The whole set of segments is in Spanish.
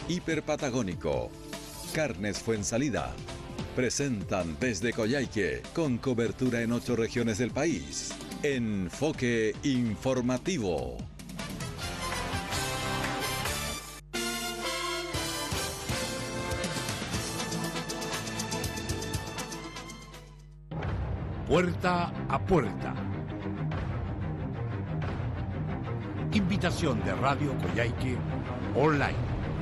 Hiperpatagónico, Carnes Fuensalida. Presentan desde Coyhaique, con cobertura en 8 regiones del país. Enfoque informativo. Puerta a puerta. Invitación de Radio Coyhaique Online.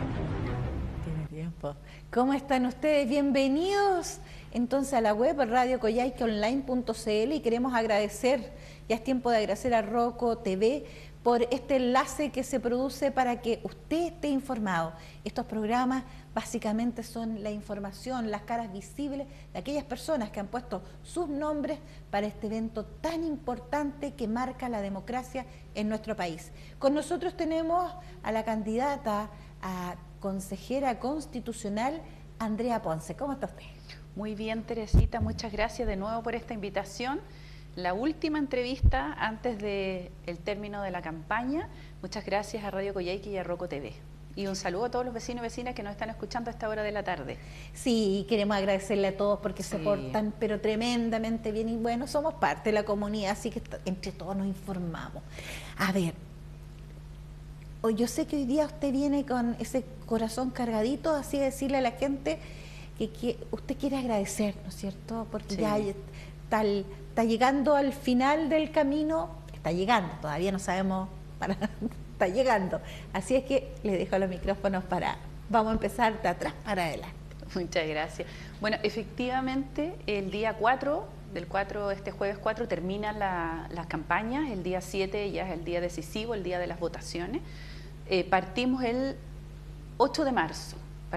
Tiene tiempo. ¿Cómo están ustedes? Bienvenidos entonces a la web radiocoyhaiqueonline.cl, y queremos agradecer, ya es tiempo de agradecer a Roco TV por este enlace que se produce para que usted esté informado. Estos programas básicamente son la información, las caras visibles de aquellas personas que han puesto sus nombres para este evento tan importante que marca la democracia en nuestro país. Con nosotros tenemos a la candidata a consejera constitucional, Andrea Ponce. ¿Cómo está usted? Muy bien, Teresita, muchas gracias de nuevo por esta invitación. La última entrevista antes del término de la campaña. Muchas gracias a Radio Coyhaique y a Roco TV. Y un saludo a todos los vecinos y vecinas que nos están escuchando a esta hora de la tarde. Sí, queremos agradecerle a todos porque se portan pero tremendamente bien, y bueno, somos parte de la comunidad, así que entre todos nos informamos. A ver, yo sé que hoy día usted viene con ese corazón cargadito, así de decirle a la gente que usted quiere agradecer, ¿no es cierto? Porque ya está llegando al final del camino, está llegando, todavía no sabemos para... está llegando, así es que le dejo los micrófonos vamos a empezar de atrás para adelante. Muchas gracias. Bueno, efectivamente el día 4, este jueves 4 terminan las campañas, el día 7 ya es el día decisivo, el día de las votaciones. Partimos el 8 de marzo.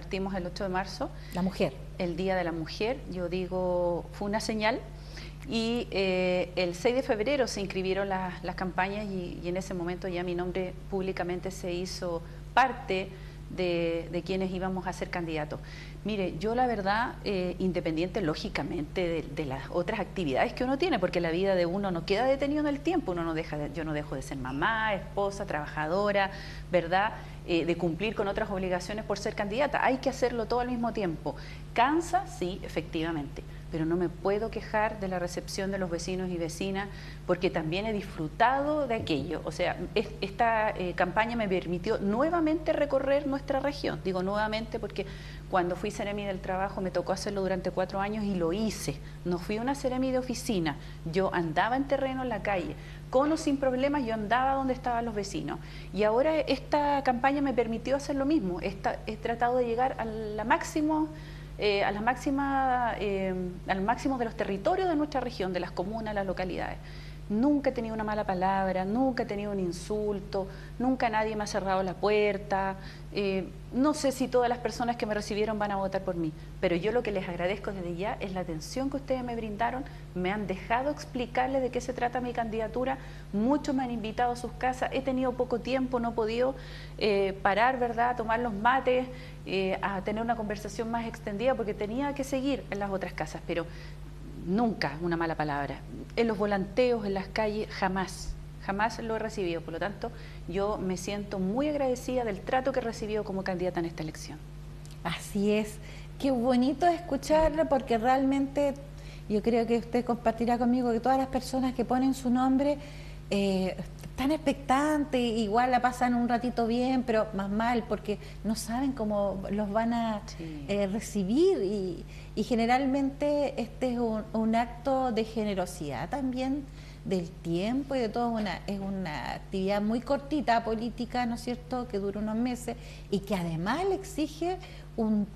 La mujer. El Día de la Mujer, yo digo, fue una señal. Y el 6 de febrero se inscribieron las campañas y en ese momento ya mi nombre públicamente se hizo parte de quienes íbamos a ser candidatos. Mire, yo la verdad, independiente lógicamente de las otras actividades que uno tiene, porque la vida de uno no queda detenido en el tiempo, yo no dejo de ser mamá, esposa, trabajadora, ¿verdad? De cumplir con otras obligaciones por ser candidata. Hay que hacerlo todo al mismo tiempo. ¿Cansa? Sí, efectivamente. Pero no me puedo quejar de la recepción de los vecinos y vecinas, porque también he disfrutado de aquello. O sea, esta campaña me permitió nuevamente recorrer nuestra región. Digo nuevamente porque cuando fui Seremi del Trabajo me tocó hacerlo durante 4 años y lo hice. No fui una Seremi de oficina, yo andaba en terreno, en la calle. Con o sin problemas, yo andaba donde estaban los vecinos. Y ahora esta campaña me permitió hacer lo mismo. He tratado de llegar al máximo de los territorios de nuestra región, de las comunas, las localidades. Nunca he tenido una mala palabra, nunca he tenido un insulto, nunca nadie me ha cerrado la puerta. No sé si todas las personas que me recibieron van a votar por mí, pero yo lo que les agradezco desde ya es la atención que ustedes me brindaron, me han dejado explicarles de qué se trata mi candidatura, muchos me han invitado a sus casas, he tenido poco tiempo, no he podido parar, ¿verdad?, a tomar los mates, a tener una conversación más extendida porque tenía que seguir en las otras casas, pero nunca una mala palabra. En los volanteos, en las calles, jamás lo he recibido. Por lo tanto, yo me siento muy agradecida del trato que he recibido como candidata en esta elección. Así es. Qué bonito escucharla, porque realmente yo creo que usted compartirá conmigo que todas las personas que ponen su nombre están expectantes, igual la pasan un ratito bien, pero más mal, porque no saben cómo los van a recibir, y generalmente este es un acto de generosidad también del tiempo y de todo. Es una actividad muy cortita, política, ¿no es cierto?, que dura unos meses y que además le exige un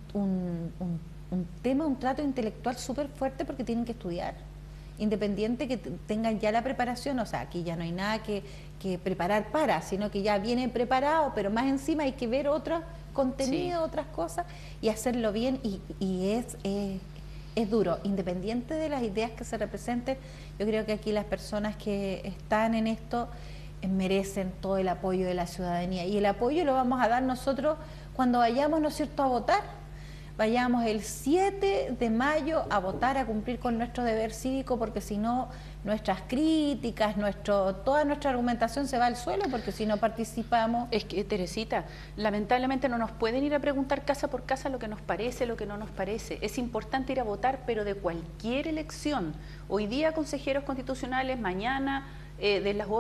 trato intelectual súper fuerte, porque tienen que estudiar, independiente que tengan ya la preparación. O sea, aquí ya no hay nada que preparar sino que ya viene preparado, pero más encima hay que ver otros contenidos, otras cosas, y hacerlo bien, y es duro, independiente de las ideas que se representen. Yo creo que aquí las personas que están en esto merecen todo el apoyo de la ciudadanía, y el apoyo lo vamos a dar nosotros cuando vayamos, ¿no es cierto?, a votar. Vayamos el 7 de mayo a votar, a cumplir con nuestro deber cívico, porque si no nuestras críticas, toda nuestra argumentación se va al suelo porque si no participamos... Es que, Teresita, lamentablemente no nos pueden ir a preguntar casa por casa lo que nos parece, lo que no nos parece. Es importante ir a votar, pero de cualquier elección. Hoy día consejeros constitucionales, mañana de las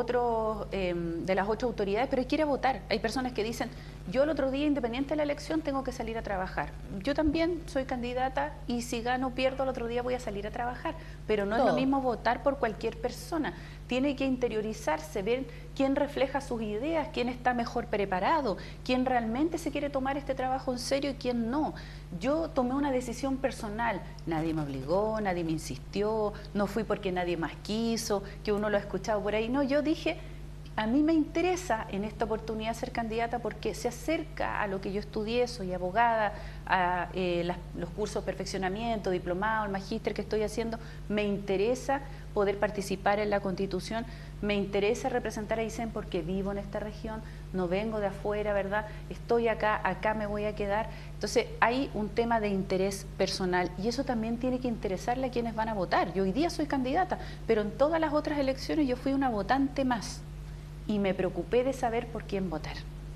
otras autoridades, pero hay que ir a votar. Hay personas que dicen, yo el otro día, independiente de la elección, tengo que salir a trabajar. Yo también soy candidata y si gano o pierdo, el otro día voy a salir a trabajar. Pero no es lo mismo votar por cualquier persona. Tiene que interiorizarse, ver quién refleja sus ideas, quién está mejor preparado, quién realmente se quiere tomar este trabajo en serio y quién no. Yo tomé una decisión personal, nadie me obligó, nadie me insistió, no fui porque nadie más quiso, que uno lo ha escuchado por ahí. No, yo dije, a mí me interesa en esta oportunidad ser candidata porque se acerca a lo que yo estudié, soy abogada, a los cursos de perfeccionamiento, diplomado, el magíster que estoy haciendo, me interesa poder participar en la Constitución, me interesa representar a Aysén porque vivo en esta región, no vengo de afuera, ¿verdad? Estoy acá, acá me voy a quedar. Entonces hay un tema de interés personal y eso también tiene que interesarle a quienes van a votar. Yo hoy día soy candidata, pero en todas las otras elecciones yo fui una votante más y me preocupé de saber por quién votar.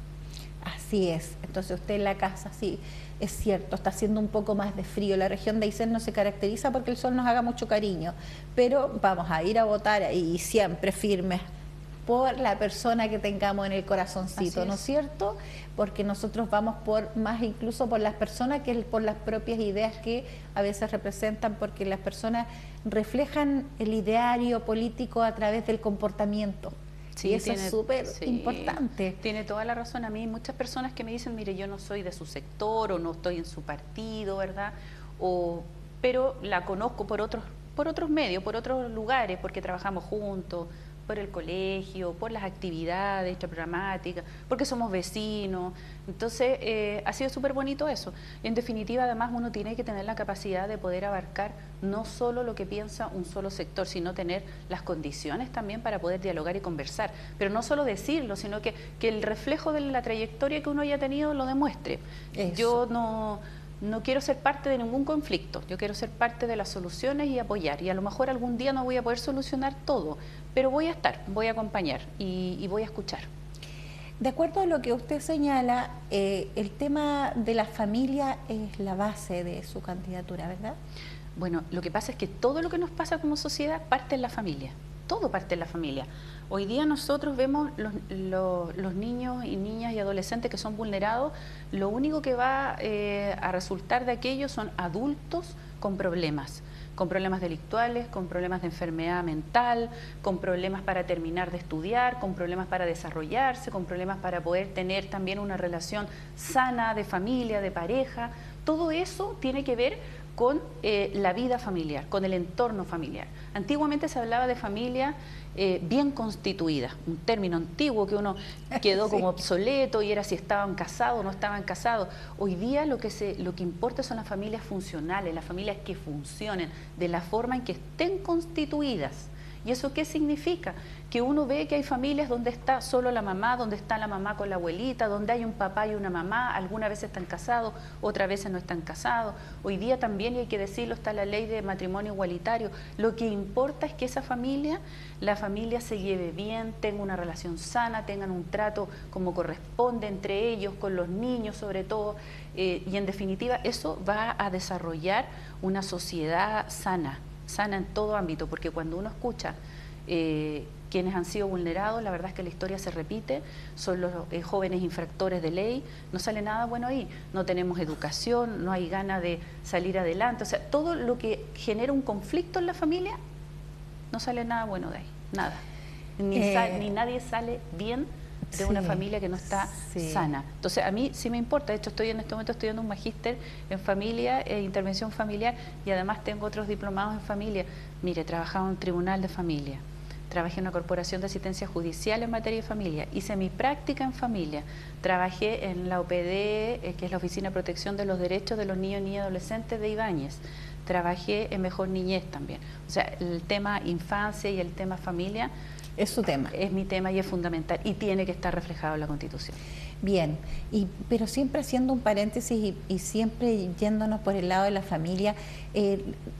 Así es. Entonces usted en la casa, sí, es cierto, está haciendo un poco más de frío. La región de Aysén no se caracteriza porque el sol nos haga mucho cariño, pero vamos a ir a votar y siempre firmes por la persona que tengamos en el corazoncito, ¿no es cierto? Porque nosotros vamos por más incluso por las personas que por las propias ideas que a veces representan, porque las personas reflejan el ideario político a través del comportamiento. Sí, y eso es súper importante. Tiene toda la razón. A mí hay muchas personas que me dicen, mire, yo no soy de su sector o no estoy en su partido, ¿verdad? Pero la conozco por otros medios, por otros lugares, porque trabajamos juntos, por el colegio, por las actividades programáticas, porque somos vecinos. Entonces, ha sido súper bonito eso. En definitiva, además, uno tiene que tener la capacidad de poder abarcar no solo lo que piensa un solo sector, sino tener las condiciones también para poder dialogar y conversar. Pero no solo decirlo, sino que el reflejo de la trayectoria que uno haya tenido lo demuestre. Eso. Yo no quiero ser parte de ningún conflicto, yo quiero ser parte de las soluciones y apoyar. Y a lo mejor algún día no voy a poder solucionar todo, pero voy a estar, voy a acompañar y voy a escuchar. De acuerdo a lo que usted señala, el tema de la familia es la base de su candidatura, ¿verdad? Bueno, lo que pasa es que todo lo que nos pasa como sociedad parte en la familia, todo parte en la familia. Hoy día nosotros vemos los niños y niñas y adolescentes que son vulnerados, lo único que va a resultar de aquello son adultos con problemas delictuales, con problemas de enfermedad mental, con problemas para terminar de estudiar, con problemas para desarrollarse, con problemas para poder tener también una relación sana de familia, de pareja. Todo eso tiene que ver con la vida familiar, con el entorno familiar. Antiguamente se hablaba de familia bien constituida, un término antiguo que uno quedó como obsoleto y era si estaban casados o no estaban casados. Hoy día lo que importa son las familias funcionales, las familias que funcionen de la forma en que estén constituidas. ¿Y eso qué significa? Que uno ve que hay familias donde está solo la mamá, donde está la mamá con la abuelita, donde hay un papá y una mamá, algunas veces están casados, otras veces no están casados. Hoy día también, y hay que decirlo, está la ley de matrimonio igualitario. Lo que importa es que la familia se lleve bien, tenga una relación sana, tengan un trato como corresponde entre ellos, con los niños sobre todo, y en definitiva eso va a desarrollar una sociedad sana en todo ámbito, porque cuando uno escucha quienes han sido vulnerados, la verdad es que la historia se repite, son los jóvenes infractores de ley, no sale nada bueno ahí, no tenemos educación, no hay ganas de salir adelante, o sea, todo lo que genera un conflicto en la familia, no sale nada bueno de ahí, nada, ni nadie sale bien de una familia que no está sana. Entonces, a mí sí me importa. De hecho, estoy en este momento estudiando un magíster en familia, intervención familiar, y además tengo otros diplomados en familia. Mire, trabajaba en un tribunal de familia, trabajé en una corporación de asistencia judicial en materia de familia, hice mi práctica en familia, trabajé en la OPD, que es la Oficina de Protección de los Derechos de los Niños y Niñas Adolescentes de Ibáñez. Trabajé en Mejor Niñez también. O sea, el tema infancia y el tema familia es su tema. Es mi tema y es fundamental y tiene que estar reflejado en la Constitución. Bien, pero siempre haciendo un paréntesis y siempre yéndonos por el lado de la familia,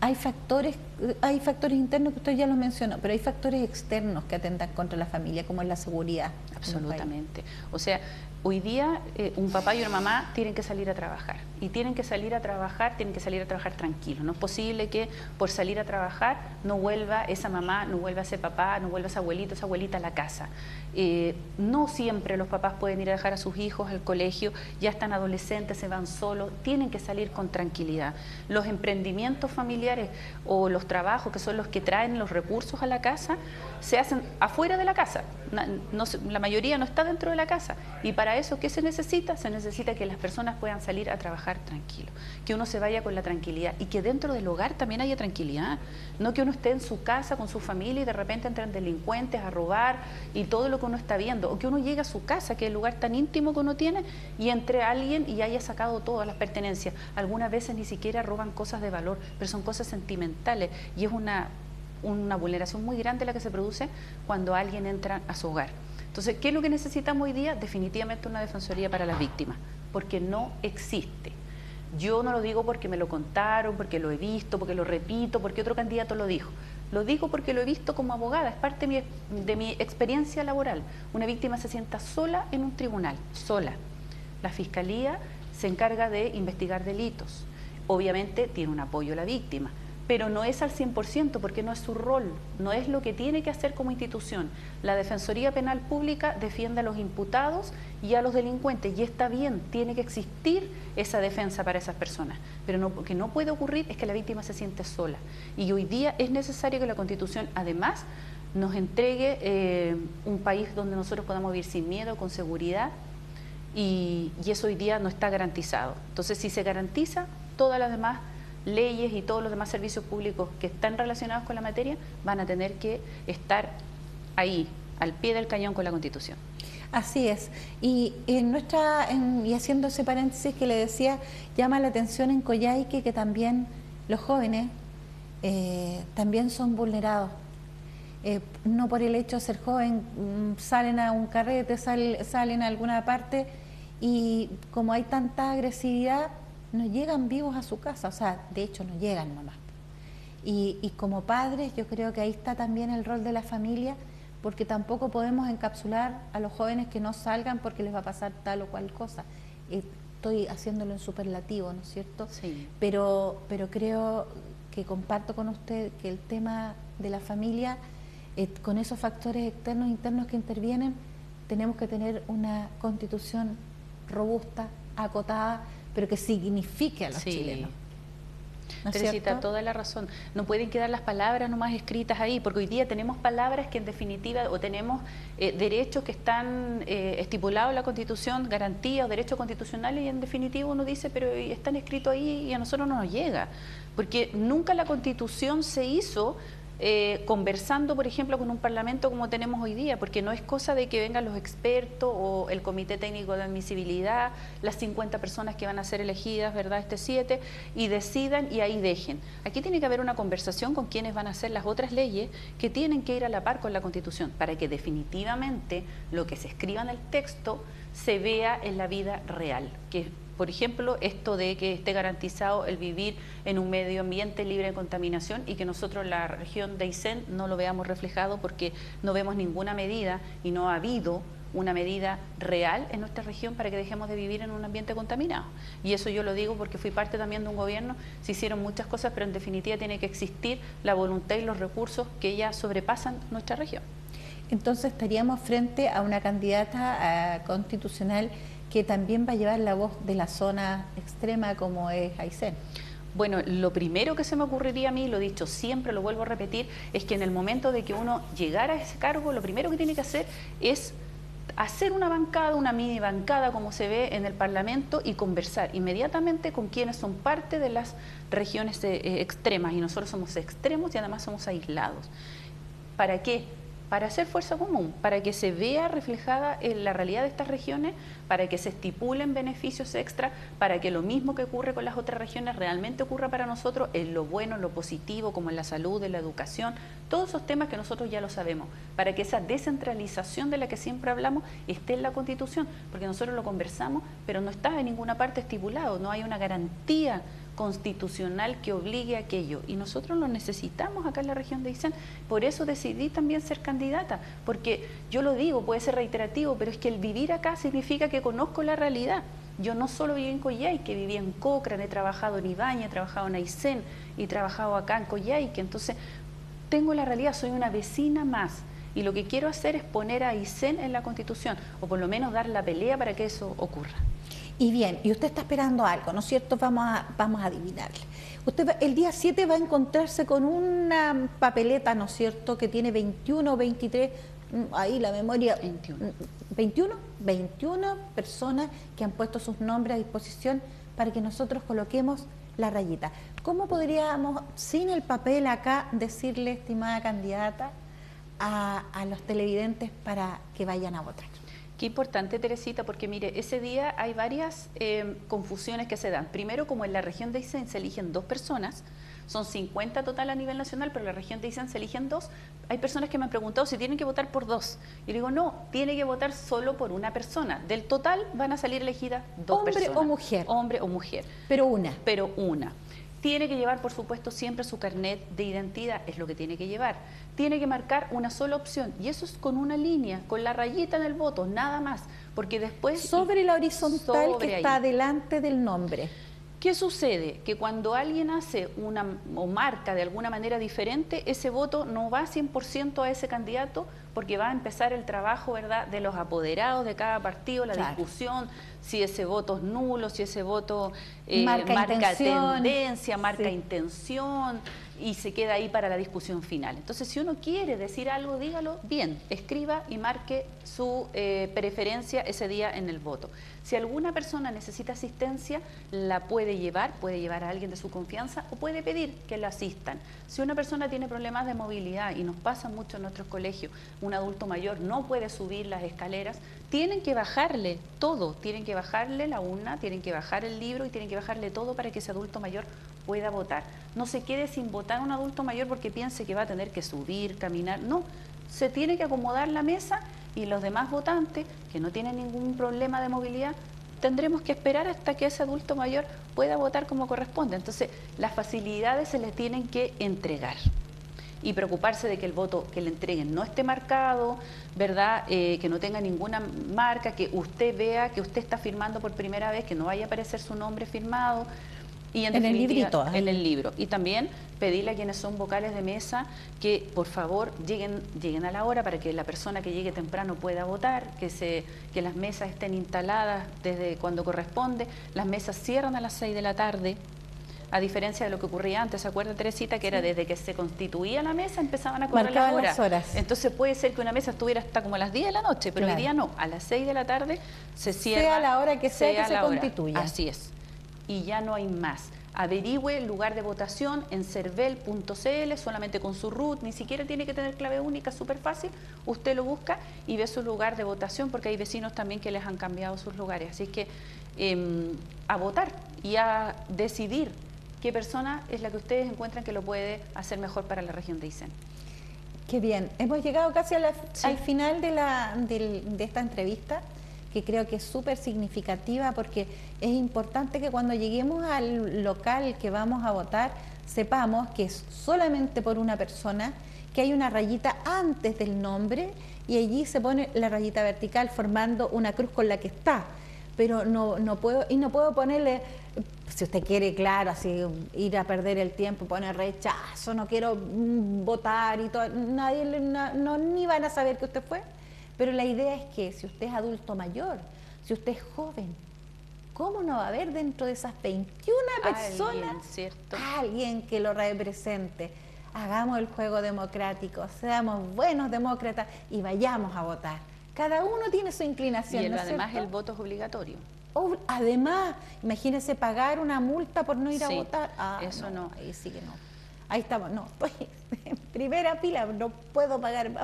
hay factores internos que usted ya los mencionó, pero hay factores externos que atentan contra la familia, como es la seguridad. Absolutamente. O sea, hoy día un papá y una mamá tienen que salir a trabajar, y tienen que salir a trabajar tranquilos. No es posible que por salir a trabajar no vuelva esa mamá, no vuelva ese papá, no vuelva ese abuelito, esa abuelita a la casa. No siempre los papás pueden ir a dejar a sus hijos al colegio, ya están adolescentes, se van solos, tienen que salir con tranquilidad. Los emprendimientos familiares o los trabajos, que son los que traen los recursos a la casa, se hacen afuera de la casa. La mayoría no está dentro de la casa, y para eso, ¿qué se necesita? Se necesita que las personas puedan salir a trabajar tranquilos, que uno se vaya con la tranquilidad, y que dentro del hogar también haya tranquilidad, no que uno esté en su casa con su familia y de repente entran delincuentes a robar y todo lo que uno está viendo, o que uno llegue a su casa, que es el lugar tan íntimo que uno tiene, y entre alguien y haya sacado todas las pertenencias. Algunas veces ni siquiera roban cosas de valor, pero son cosas sentimentales, y es una vulneración muy grande la que se produce cuando alguien entra a su hogar. Entonces, ¿qué es lo que necesitamos hoy día? Definitivamente una defensoría para las víctimas, porque no existe. Yo no lo digo porque me lo contaron, porque lo he visto, porque lo repito, porque otro candidato lo dijo. Lo digo porque lo he visto como abogada, es parte de mi experiencia laboral. Una víctima se sienta sola en un tribunal, sola. La Fiscalía se encarga de investigar delitos. Obviamente tiene un apoyo la víctima, pero no es al 100% porque no es su rol, no es lo que tiene que hacer como institución. La Defensoría Penal Pública defiende a los imputados y a los delincuentes, y está bien, tiene que existir esa defensa para esas personas, pero lo que no puede ocurrir es que la víctima se siente sola. Y hoy día es necesario que la Constitución además nos entregue un país donde nosotros podamos vivir sin miedo, con seguridad, y eso hoy día no está garantizado. Entonces, si se garantiza, todas las demás leyes y todos los demás servicios públicos que están relacionados con la materia van a tener que estar ahí, al pie del cañón con la Constitución. Así es. Y y haciendo ese paréntesis que le decía, llama la atención en Coyhaique que también los jóvenes también son vulnerados. No por el hecho de ser joven, salen a un carrete, salen a alguna parte, y como hay tanta agresividad, no llegan vivos a su casa, o sea, de hecho no llegan nomás. Y como padres yo creo que ahí está también el rol de la familia, porque tampoco podemos encapsular a los jóvenes que no salgan porque les va a pasar tal o cual cosa. Estoy haciéndolo en superlativo, ¿no es cierto? Sí. Pero creo que comparto con usted que el tema de la familia, con esos factores externos e internos que intervienen, tenemos que tener una constitución robusta, acotada, pero que signifique a los chilenos. ¿No es Teresita, cierto? toda la razón. No pueden quedar las palabras nomás escritas ahí, porque hoy día tenemos palabras que en definitiva, o tenemos derechos que están estipulados en la Constitución, garantías o derechos constitucionales, y en definitiva uno dice, pero están escritos ahí y a nosotros no nos llega. Porque nunca la Constitución se hizo conversando, por ejemplo, con un parlamento como tenemos hoy día, porque no es cosa de que vengan los expertos o el Comité Técnico de Admisibilidad, las 50 personas que van a ser elegidas, ¿verdad?, este 7, y decidan y ahí dejen. Aquí tiene que haber una conversación con quienes van a hacer las otras leyes que tienen que ir a la par con la Constitución, para que definitivamente lo que se escriba en el texto se vea en la vida real, que por ejemplo, esto de que esté garantizado el vivir en un medio ambiente libre de contaminación, y que nosotros en la región de Aysén no lo veamos reflejado porque no vemos ninguna medida y no ha habido una medida real en nuestra región para que dejemos de vivir en un ambiente contaminado. Y eso yo lo digo porque fui parte también de un gobierno, se hicieron muchas cosas, pero en definitiva tiene que existir la voluntad y los recursos que ya sobrepasan nuestra región. Entonces estaríamos frente a una candidata constitucional que también va a llevar la voz de la zona extrema como es Aysén. Bueno, lo primero que se me ocurriría a mí, lo he dicho siempre, lo vuelvo a repetir, es que en el momento de que uno llegara a ese cargo, lo primero que tiene que hacer es hacer una bancada, una mini bancada como se ve en el Parlamento, y conversar inmediatamente con quienes son parte de las regiones extremas, y nosotros somos extremos y además somos aislados. ¿Para qué? Para hacer fuerza común, para que se vea reflejada en la realidad de estas regiones, para que se estipulen beneficios extra, para que lo mismo que ocurre con las otras regiones realmente ocurra para nosotros, en lo bueno, en lo positivo, como en la salud, en la educación, todos esos temas que nosotros ya lo sabemos, para que esa descentralización de la que siempre hablamos esté en la Constitución, porque nosotros lo conversamos, pero no está en ninguna parte estipulado, no hay una garantía constitucional que obligue a aquello. Y nosotros lo necesitamos acá en la región de Aysén. Por eso decidí también ser candidata, porque yo lo digo, puede ser reiterativo, pero es que el vivir acá significa que conozco la realidad. Yo no solo viví en Coyhaique, viví en Cochrane, he trabajado en Ibañez, he trabajado en Aysén y he trabajado acá en Coyhaique. Entonces, tengo la realidad, soy una vecina más. Y lo que quiero hacer es poner a Aysén en la Constitución, o por lo menos dar la pelea para que eso ocurra. Y bien, y usted está esperando algo, ¿no es cierto? Vamos a adivinarle. El día 7 va a encontrarse con una papeleta, ¿no es cierto?, que tiene 21 o 23, ahí la memoria... 21 personas que han puesto sus nombres a disposición para que nosotros coloquemos la rayita. ¿Cómo podríamos, sin el papel acá, decirle, estimada candidata, a los televidentes para que vayan a votar? Qué importante, Teresita, porque mire, ese día hay varias confusiones que se dan. Primero, como en la región de Aysén se eligen 2 personas, son 50 total a nivel nacional, pero en la región de Aysén se eligen 2. Hay personas que me han preguntado si tienen que votar por 2. Y le digo, no, tiene que votar solo por una persona. Del total van a salir elegidas 2 personas. ¿Hombre o mujer? Hombre o mujer. Pero una. Pero una. Tiene que llevar, por supuesto, siempre su carnet de identidad, es lo que tiene que llevar. Tiene que marcar una sola opción, y eso es con una línea, con la rayita en el voto, nada más, porque después... Sobre la horizontal que está delante del nombre. ¿Qué sucede? Que cuando alguien hace o marca de alguna manera diferente, ese voto no va 100% a ese candidato, porque va a empezar el trabajo, ¿verdad?, de los apoderados de cada partido, la discusión, si ese voto es nulo, si ese voto marca tendencia, marca intención, y se queda ahí para la discusión final. Entonces, si uno quiere decir algo, dígalo bien, escriba y marque su preferencia ese día en el voto. Si alguna persona necesita asistencia, la puede llevar a alguien de su confianza o puede pedir que la asistan. Si una persona tiene problemas de movilidad, y nos pasa mucho en nuestros colegios, un adulto mayor no puede subir las escaleras, tienen que bajarle todo, tienen que bajarle la urna, tienen que bajar el libro y tienen que bajarle todo para que ese adulto mayor pueda votar. No se quede sin votar un adulto mayor porque piense que va a tener que subir, caminar, no, se tiene que acomodar la mesa, y los demás votantes que no tienen ningún problema de movilidad tendremos que esperar hasta que ese adulto mayor pueda votar como corresponde. Entonces, las facilidades se les tienen que entregar y preocuparse de que el voto que le entreguen no esté marcado, ¿verdad? Que no tenga ninguna marca, que usted vea que usted está firmando por primera vez, que no vaya a aparecer su nombre firmado. Y en el librito. En el libro. Y también pedirle a quienes son vocales de mesa que por favor lleguen a la hora para que la persona que llegue temprano pueda votar, que las mesas estén instaladas desde cuando corresponde. Las mesas cierran a las 6 de la tarde, a diferencia de lo que ocurría antes. ¿Se acuerda, Teresita? Que era desde que se constituía la mesa empezaban a correr las horas. Entonces puede ser que una mesa estuviera hasta como a las 10 de la noche, pero hoy día no, a las 6 de la tarde se cierra. Sea la hora que sea que se constituya. Así es. Y ya no hay más. Averigüe el lugar de votación en cervel.cl, solamente con su root, ni siquiera tiene que tener clave única, súper fácil. Usted lo busca y ve su lugar de votación, porque hay vecinos también que les han cambiado sus lugares. Así que a votar y a decidir qué persona es la que ustedes encuentran que lo puede hacer mejor para la región de Aysén. Qué bien. Hemos llegado casi al final de esta entrevista, que creo que es súper significativa, porque es importante que cuando lleguemos al local que vamos a votar sepamos que es solamente por una persona, que hay una rayita antes del nombre y allí se pone la rayita vertical formando una cruz con la que está. Pero no puedo ponerle, si usted quiere, claro, así ir a perder el tiempo, poner rechazo, no quiero votar y todo, nadie ni van a saber que usted fue. Pero la idea es que si usted es adulto mayor, si usted es joven, ¿cómo no va a haber dentro de esas 21 personas alguien que lo represente? Hagamos el juego democrático, seamos buenos demócratas y vayamos a votar. Cada uno tiene su inclinación. Y además el voto es obligatorio. Además, imagínese pagar una multa por no ir a votar. Eso no. Ahí sí que no. Ahí estamos, no, estoy en primera fila, no puedo pagar más.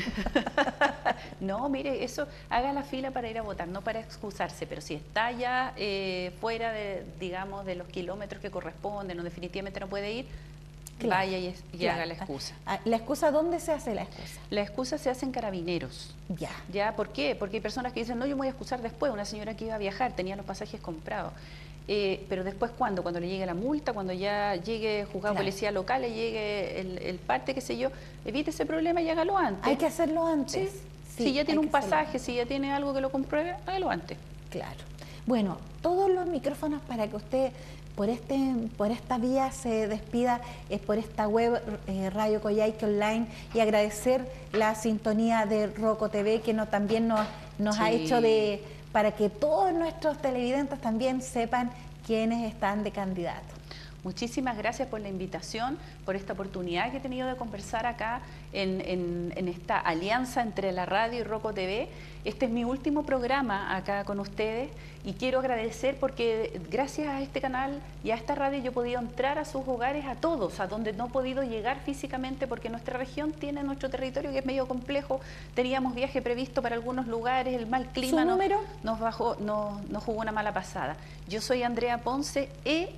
No, mire, eso, haga la fila para ir a votar, no para excusarse, pero si está ya fuera de, digamos, de los kilómetros que corresponden, o definitivamente no puede ir, vaya y haga la excusa. ¿La excusa dónde se hace la excusa? La excusa se hace en Carabineros. ¿Ya? ¿Por qué? Porque hay personas que dicen, no, yo me voy a excusar después. Una señora que iba a viajar, tenía los pasajes comprados. pero después cuando le llegue la multa, cuando ya llegue juzgado de policía local, le llegue el parte, qué sé yo, evite ese problema y hágalo antes. Hay que hacerlo antes. Sí, si ya tiene un pasaje, si ya tiene algo que lo compruebe, hágalo antes. Claro. Bueno, todos los micrófonos para que usted por esta vía se despida, es por esta web Radio Coyhaique Online, y agradecer la sintonía de Roco TV que también nos ha hecho para que todos nuestros televidentes también sepan quiénes están de candidatos. Muchísimas gracias por la invitación, por esta oportunidad que he tenido de conversar acá en esta alianza entre la radio y Roco TV. Este es mi último programa acá con ustedes y quiero agradecer porque gracias a este canal y a esta radio yo he podido entrar a sus hogares, a todos, a donde no he podido llegar físicamente porque nuestra región tiene nuestro territorio que es medio complejo. Teníamos viaje previsto para algunos lugares, el mal clima nos jugó una mala pasada. Yo soy Andrea Ponce,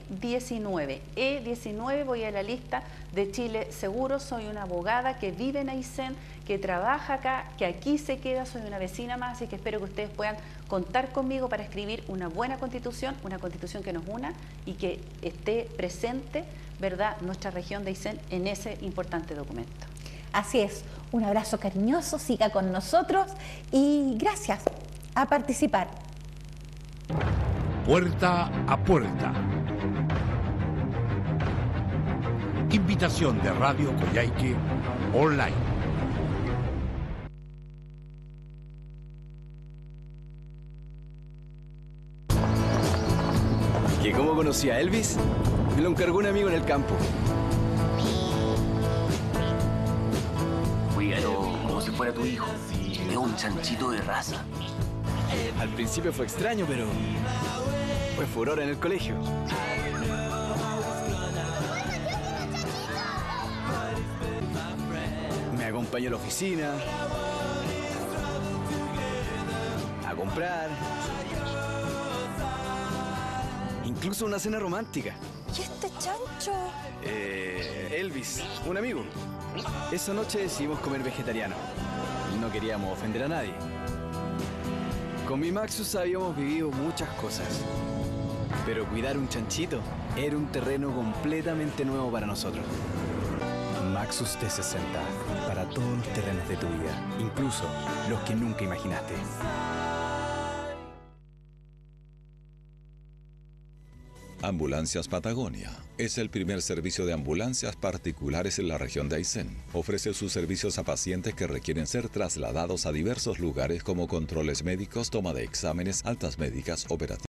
E19, voy a la lista de Chile Seguro, soy una abogada que vive en Aysén, que trabaja acá, que aquí se queda, soy una vecina más, así que espero que ustedes puedan contar conmigo para escribir una buena constitución, una constitución que nos una y que esté presente, ¿verdad?, nuestra región de Aysén en ese importante documento. Así es, un abrazo cariñoso, siga con nosotros y gracias a participar. Puerta a puerta. Invitación de Radio Coyhaique Online. ¿Que cómo conocí a Elvis? Me lo encargó un amigo en el campo. Cuídalo como si fuera tu hijo. Es un chanchito de raza. Al principio fue extraño, pero fue furor en el colegio. Me acompañó a la oficina, a comprar, incluso una cena romántica. ¿Y este chancho? Elvis, un amigo. Esa noche decidimos comer vegetariano. No queríamos ofender a nadie. Con mi Maxus habíamos vivido muchas cosas, pero cuidar un chanchito era un terreno completamente nuevo para nosotros. Maxus T60, para todos los terrenos de tu vida, incluso los que nunca imaginaste. Ambulancias Patagonia es el primer servicio de ambulancias particulares en la región de Aysén. Ofrece sus servicios a pacientes que requieren ser trasladados a diversos lugares como controles médicos, toma de exámenes, altas médicas, operativas.